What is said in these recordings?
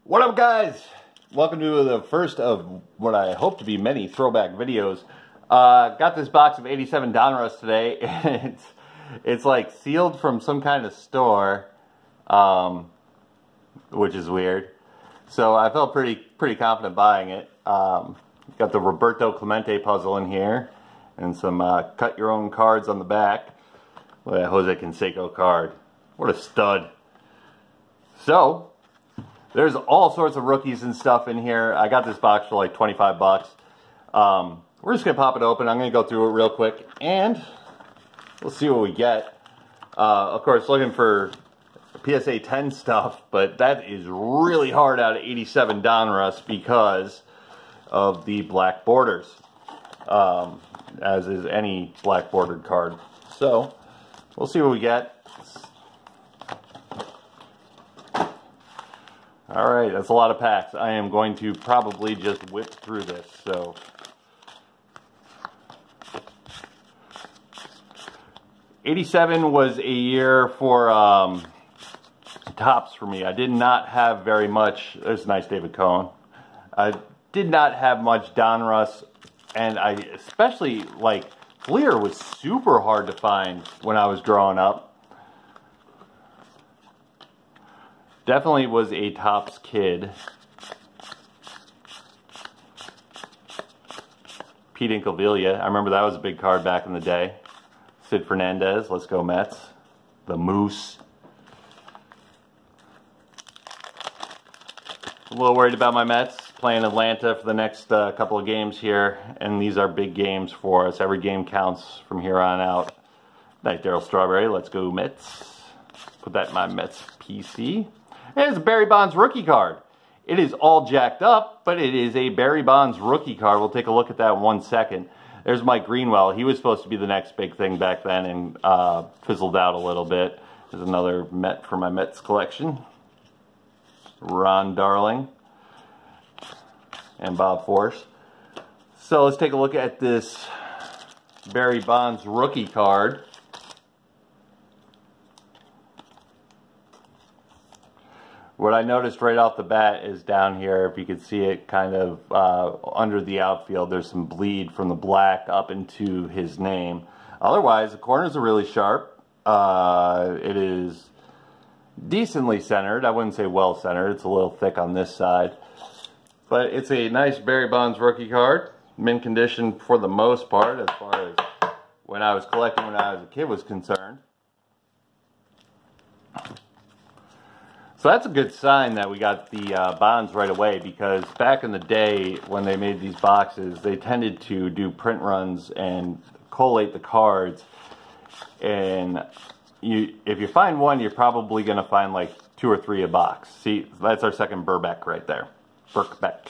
What up, guys? Welcome to the first of what I hope to be many throwback videos. Got this box of 87 Donruss today, and it's like sealed from some kind of store, which is weird. So I felt pretty confident buying it. Got the Roberto Clemente puzzle in here, and some cut your own cards on the back. Look at that Jose Canseco card. What a stud. So there's all sorts of rookies and stuff in here. I got this box for like 25 bucks. We're just gonna pop it open. I'm gonna go through it real quick and we'll see what we get. Of course, looking for PSA 10 stuff, but that is really hard out of 87 Donruss because of the black borders, as is any black bordered card. So we'll see what we get. Alright, that's a lot of packs. I am going to probably just whip through this, so. '87 was a year for tops for me. I did not have very much. There's a nice David Cohn. I did not have much Donruss, and I especially, like, Fleer was super hard to find when I was growing up. Definitely was a Topps kid. Pete Incaviglia, I remember that was a big card back in the day. Sid Fernandez, let's go Mets. The Moose. A little worried about my Mets. Playing Atlanta for the next couple of games here, and these are big games for us. Every game counts from here on out. Nice Darryl Strawberry, let's go Mets. Put that in my Mets PC. It's a Barry Bonds rookie card. It is all jacked up, but it is a Barry Bonds rookie card. We'll take a look at that in 1 second. There's Mike Greenwell. He was supposed to be the next big thing back then and fizzled out a little bit. There's another Met for my Mets collection. Ron Darling and Bob Force. So let's take a look at this Barry Bonds rookie card. What I noticed right off the bat is down here, if you can see it kind of under the outfield, there's some bleed from the black up into his name. Otherwise, the corners are really sharp. It is decently centered. I wouldn't say well centered. It's a little thick on this side. But it's a nice Barry Bonds rookie card. Mint condition for the most part, as far as when I was collecting when I was a kid was concerned. So that's a good sign that we got the bonds right away, because back in the day when they made these boxes, they tended to do print runs and collate the cards. And if you find one, you're probably going to find like 2 or 3 a box. See, that's our second Birkbeck right there. Birkbeck.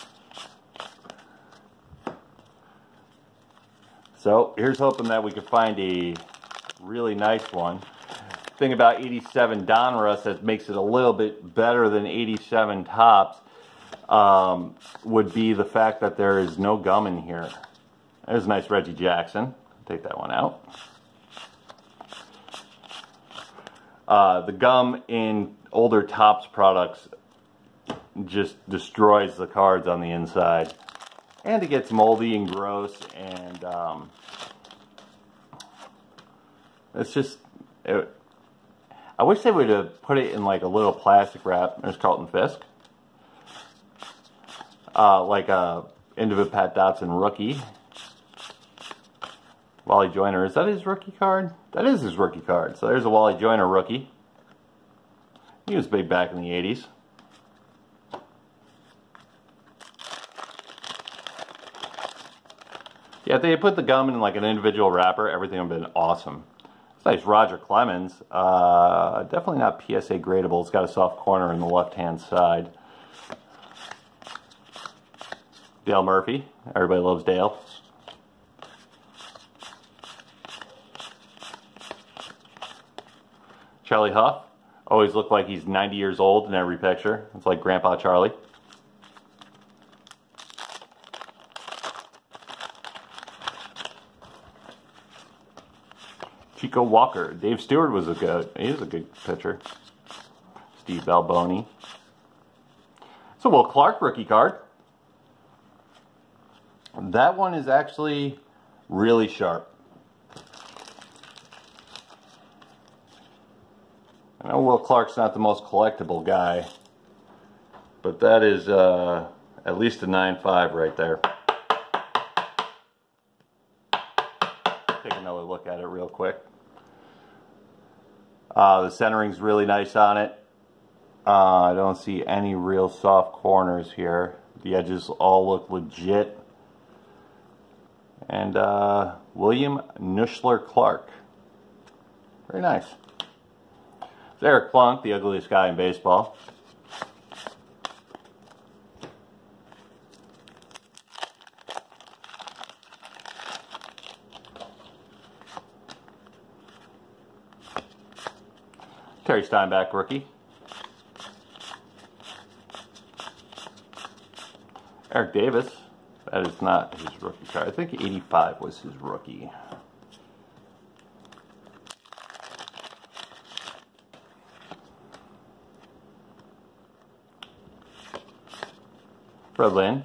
So here's hoping that we can find a really nice one. Thing about 87 Donruss that makes it a little bit better than 87 Topps would be the fact that there is no gum in here. There's a nice Reggie Jackson. Take that one out. The gum in older Topps products just destroys the cards on the inside. And it gets moldy and gross, and it's just... I wish they would have put it in like a little plastic wrap. There's Carlton Fisk. Like a Individ Pat Dotson rookie. Wally Joyner, is that his rookie card? That is his rookie card. So there's a Wally Joyner rookie. He was big back in the 80s. Yeah, if they had put the gum in like an individual wrapper, everything would have been awesome. Nice Roger Clemens, definitely not PSA gradable. It's got a soft corner in the left-hand side. Dale Murphy, everybody loves Dale. Charlie Huff, always looked like he's 90 years old in every picture. It's like Grandpa Charlie. Chico Walker. Dave Stewart was he was a good pitcher. Steve Balboni. So Will Clark rookie card. That one is actually really sharp. I know Will Clark's not the most collectible guy, but that is at least a 9.5 right there. Take another look at it real quick. The centering's really nice on it. I don't see any real soft corners here. The edges all look legit. And William Nushler Clark. Very nice. It's Eric Plunk, the ugliest guy in baseball. Terry Steinbach rookie. Eric Davis. That is not his rookie card. I think 85 was his rookie. Fred Lynn.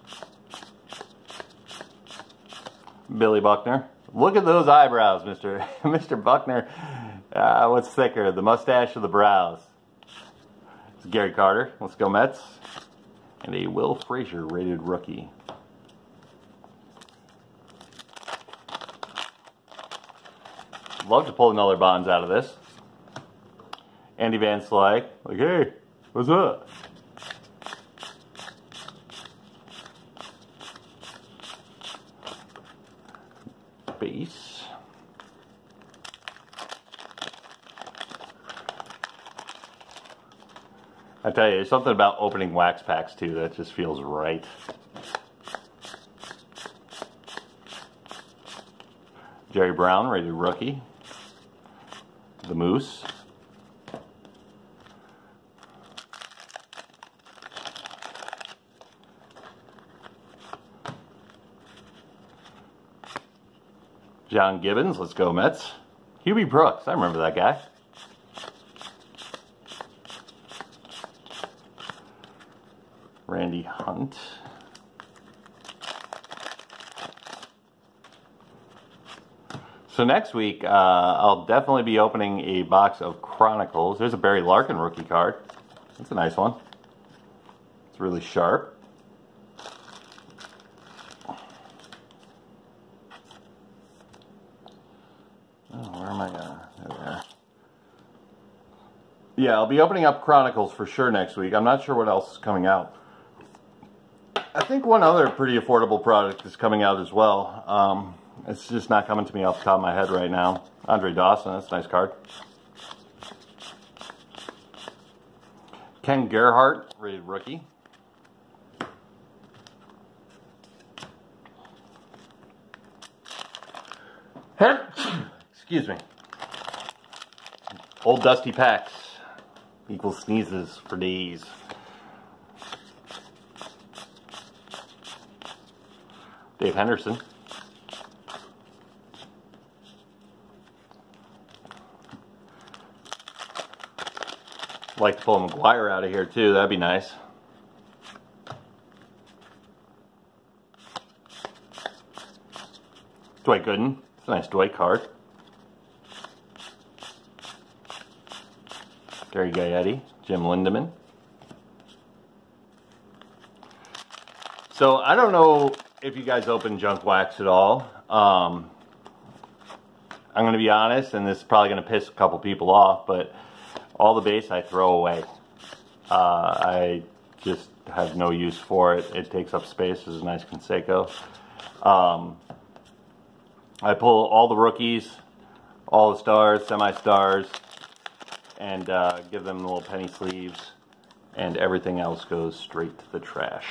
Billy Buckner. Look at those eyebrows, Mr. Buckner. What's thicker, the mustache or the brows? It's Gary Carter. Let's go Mets. And a Will Frazier rated rookie. Love to pull another Bonds out of this. Andy Van Slyke. Like, hey, what's up? Base. I tell you, there's something about opening wax packs too that just feels right. Jerry Brown, rated rookie. The Moose. John Gibbons, let's go Mets. Hubie Brooks, I remember that guy. Randy Hunt. So next week, I'll definitely be opening a box of Chronicles. There's a Barry Larkin rookie card. That's a nice one. It's really sharp. Oh, where am I There we are. Yeah, I'll be opening up Chronicles for sure next week. I'm not sure what else is coming out. I think one other pretty affordable product is coming out as well. It's just not coming to me off the top of my head right now. Andre Dawson, that's a nice card. Ken Gerhardt, rated rookie. Excuse me. Old Dusty Packs equals sneezes for days. Dave Henderson. Like to pull McGuire out of here too, that'd be nice. Dwight Gooden, it's a nice Dwight card. Gary Gaetti, Jim Lindemann. So I don't know if you guys open junk wax at all. I'm going to be honest, and this is probably going to piss a couple people off, but all the base I throw away. I just have no use for it. It takes up space. This is a nice Canseco. I pull all the rookies, all the stars, semi-stars, and give them little penny sleeves, and everything else goes straight to the trash.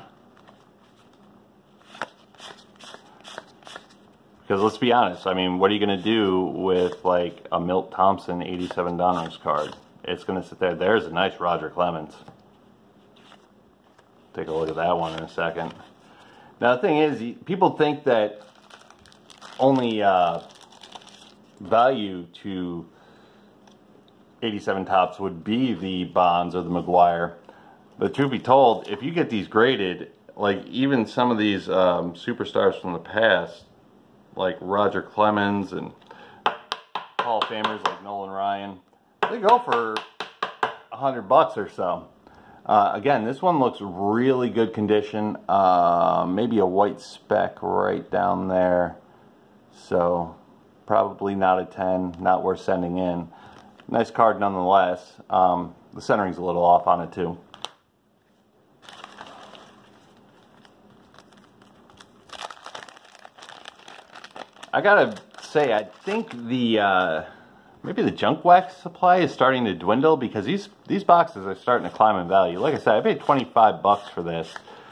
Because let's be honest, I mean, what are you going to do with like a Milt Thompson 87 Donruss card? It's going to sit there. There's a nice Roger Clemens. Take a look at that one in a second. Now the thing is, people think that only value to 87 Topps would be the Bonds or the McGuire. But truth be told, if you get these graded, like even some of these superstars from the past, like Roger Clemens and Hall of Famers like Nolan Ryan, they go for $100 or so. Again, this one looks really good condition. Maybe a white speck right down there. So probably not a 10, not worth sending in. Nice card nonetheless. The centering's a little off on it too. I gotta say, I think the maybe the junk wax supply is starting to dwindle, because these boxes are starting to climb in value. Like I said, I paid $25 for this.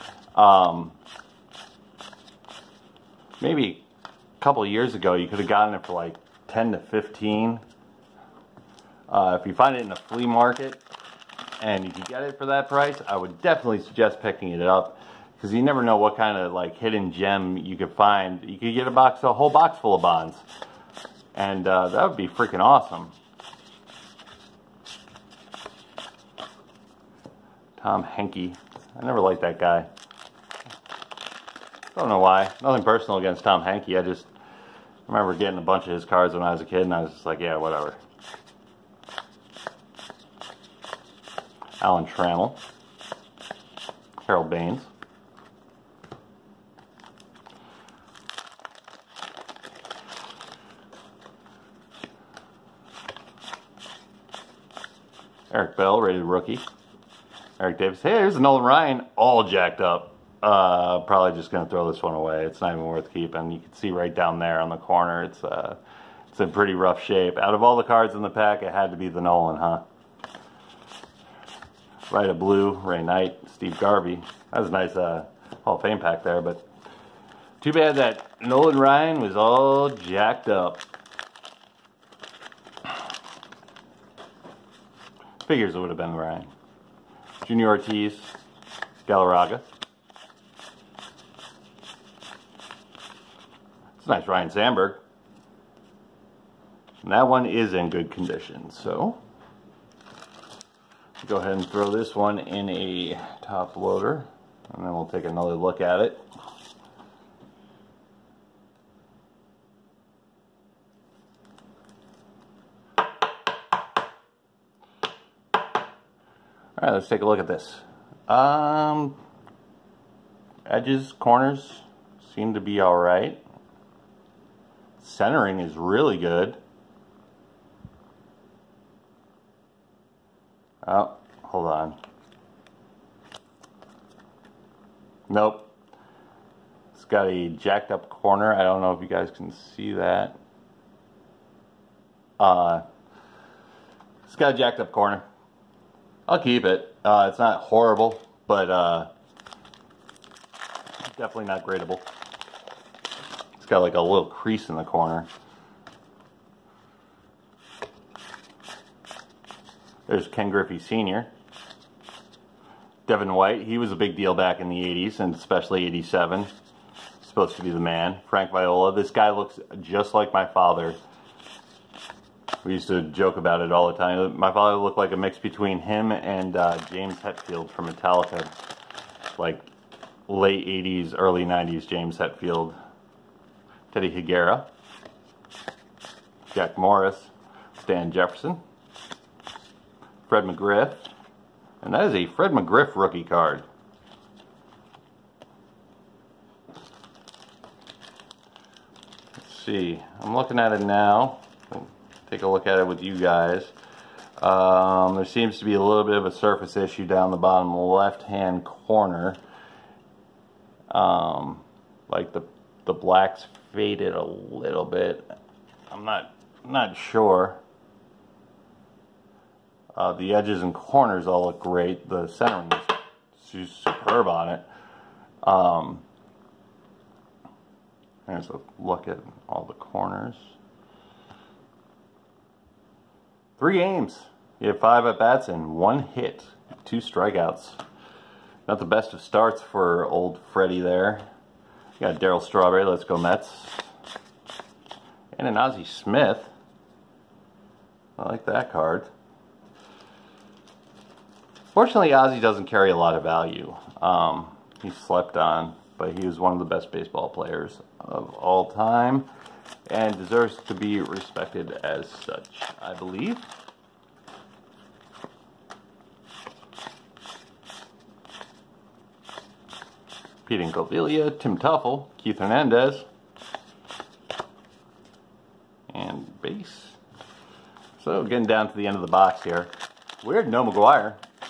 Maybe a couple of years ago, you could have gotten it for like 10 to 15. If you find it in a flea market and you can get it for that price, I would definitely suggest picking it up, because you never know what kind of like hidden gem you could find. You could get a whole box full of Bonds, and that would be freaking awesome. Tom Henke, I never liked that guy. Don't know why. Nothing personal against Tom Henke. I just remember getting a bunch of his cards when I was a kid, and I was just like, yeah, whatever. Alan Trammell, Harold Baines, Eric Bell, rated rookie. Eric Davis. Hey, there's a Nolan Ryan, all jacked up. Probably just gonna throw this one away. It's not even worth keeping. You can see right down there on the corner. It's in pretty rough shape. Out of all the cards in the pack, it had to be the Nolan, huh? Rite of Blue, Ray Knight, Steve Garvey. That was a nice Hall of Fame pack there, but too bad that Nolan Ryan was all jacked up. Figures it would have been Ryan. Junior Ortiz, Galarraga. It's a nice Ryan Sandberg. And that one is in good condition, so go ahead and throw this one in a top loader, and then we'll take another look at it. Alright, let's take a look at this. Edges, corners seem to be alright. Centering is really good. Oh, hold on. Nope. It's got a jacked up corner. I don't know if you guys can see that. It's got a jacked up corner. I'll keep it. It's not horrible, but definitely not gradable. It's got like a little crease in the corner. There's Ken Griffey Sr. Devin White, he was a big deal back in the 80s, and especially 87. Supposed to be the man. Frank Viola, this guy looks just like my father. We used to joke about it all the time. My father looked like a mix between him and James Hetfield from Metallica. Like late 80s, early 90s James Hetfield. Teddy Higuera. Jack Morris. Stan Jefferson. Fred McGriff, and that is a Fred McGriff rookie card. Let's see, I'm looking at it now. Take a look at it with you guys. There seems to be a little bit of a surface issue down the bottom left-hand corner. Like the black's faded a little bit. I'm not sure. The edges and corners all look great. The centering is superb on it. There's a look at all the corners. 3 games. You have 5 at-bats and 1 hit. 2 strikeouts. Not the best of starts for old Freddie there. You got Darryl Strawberry, let's go Mets. And an Ozzie Smith. I like that card. Fortunately, Ozzie doesn't carry a lot of value. He's slept on, but he was one of the best baseball players of all time and deserves to be respected as such, I believe. Pete Incaviglia, Tim Teufel, Keith Hernandez, and base. So getting down to the end of the box here. Weird, no McGwire.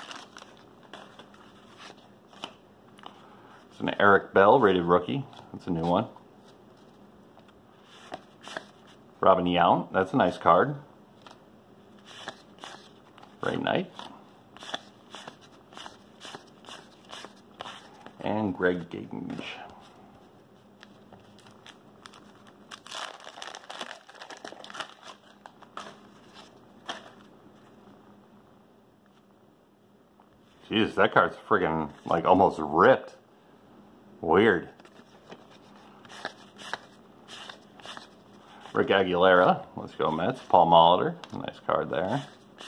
It's an Eric Bell rated rookie. That's a new one. Robin Yount, that's a nice card. Ray Knight. And Greg Gage. Jesus, that card's friggin' like almost ripped. Weird. Rick Aguilera, let's go Mets. Paul Molitor, nice card there.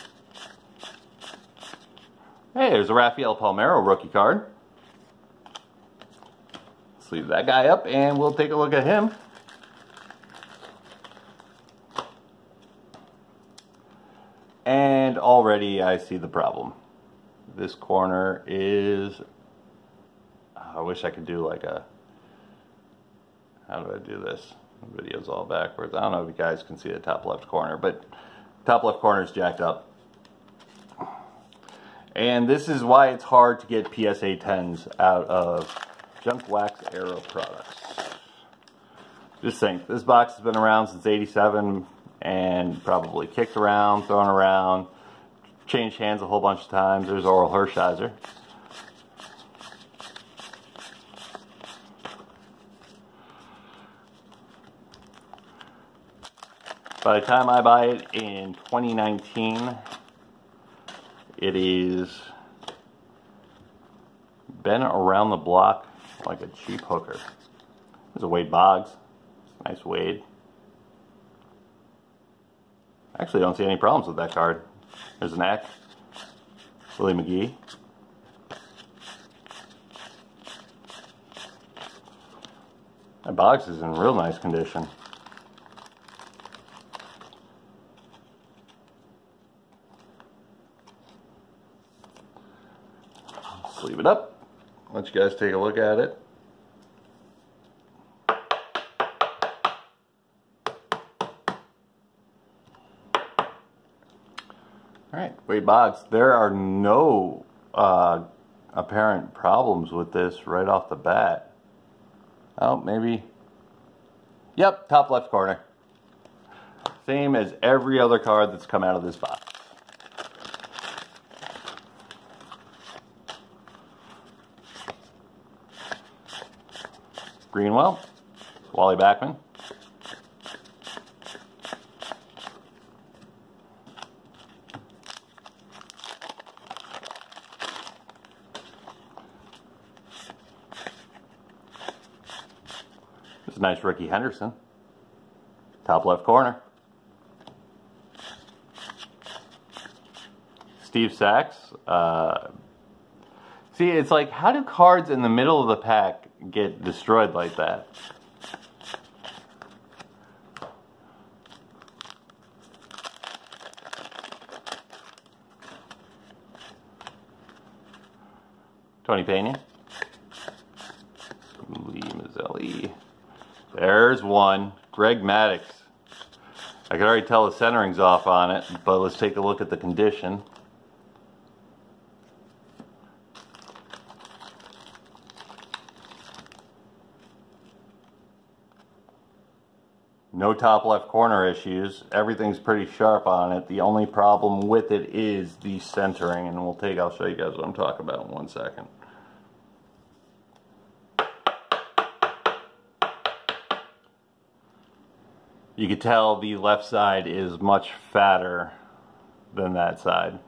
Hey, there's a Rafael Palmeiro rookie card. Let's leave that guy up and we'll take a look at him. And already I see the problem. This corner is, I wish I could do like a, how do I do this? The video's all backwards. I don't know if you guys can see the top left corner, but top left corner is jacked up. And this is why it's hard to get PSA 10s out of junk wax era products. Just think, this box has been around since '87 and probably kicked around, thrown around, changed hands a whole bunch of times. There's Oral Hershiser. By the time I buy it in 2019, it is been around the block like a cheap hooker. There's a Wade Boggs. Nice Wade. Actually, I don't see any problems with that card. There's an Eck. Willie McGee. That Boggs is in real nice condition. Let's leave it up. Let you guys take a look at it. Alright, Wade Boggs. There are no apparent problems with this right off the bat. Oh, maybe. Yep, top left corner. Same as every other card that's come out of this box. Greenwell, Wally Backman. This is a nice Ricky Henderson. Top left corner. Steve Sachs. See, it's like, how do cards in the middle of the pack get destroyed like that? Tony Pena. Lee Mazzelli. There's one. Greg Maddux. I can already tell the centering's off on it, but let's take a look at the condition. No top left corner issues. Everything's pretty sharp on it. The only problem with it is the centering, and I'll show you guys what I'm talking about in 1 second. You can tell the left side is much fatter than that side.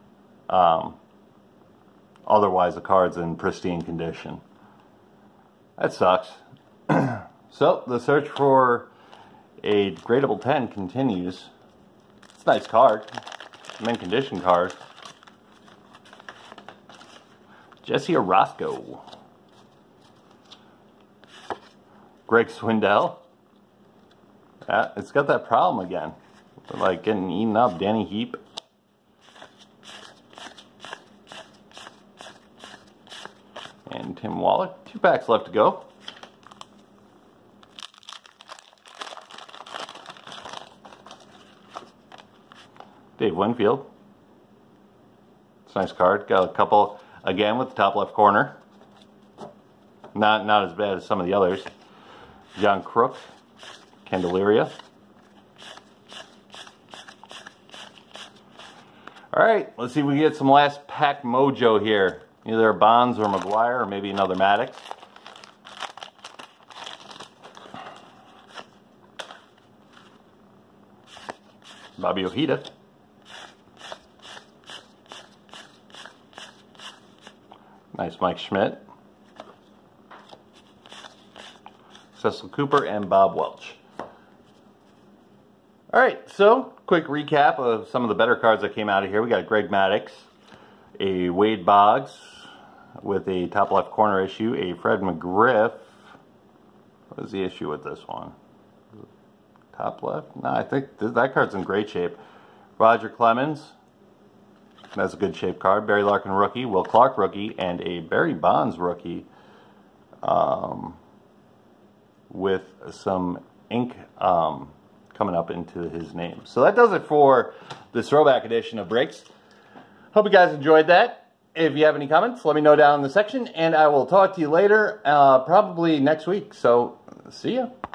Otherwise the card's in pristine condition. That sucks. So the search for a gradable 10 continues. It's a nice card. Mint condition card. Jesse Orosco. Greg Swindell. It's got that problem again. Like getting eaten up. Danny Heap. And Tim Wallach. 2 packs left to go. Dave Winfield. It's a nice card. Got a couple again with the top left corner. Not as bad as some of the others. John Crook. Candelaria. Alright, let's see if we can get some last pack mojo here. Either Bonds or McGuire or maybe another Maddox. Bobby Ojeda. Nice Mike Schmidt. Cecil Cooper and Bob Welch. Alright, so quick recap of some of the better cards that came out of here. We got a Greg Maddux, a Wade Boggs with a top left corner issue, a Fred McGriff. What is the issue with this one? Top left? No, I think that card's in great shape. Roger Clemens. That's a good shape card. Barry Larkin rookie, Will Clark rookie, and a Barry Bonds rookie with some ink coming up into his name. So that does it for the throwback edition of Breaks. Hope you guys enjoyed that. If you have any comments, let me know down in the section, and I will talk to you later, probably next week. So, see ya.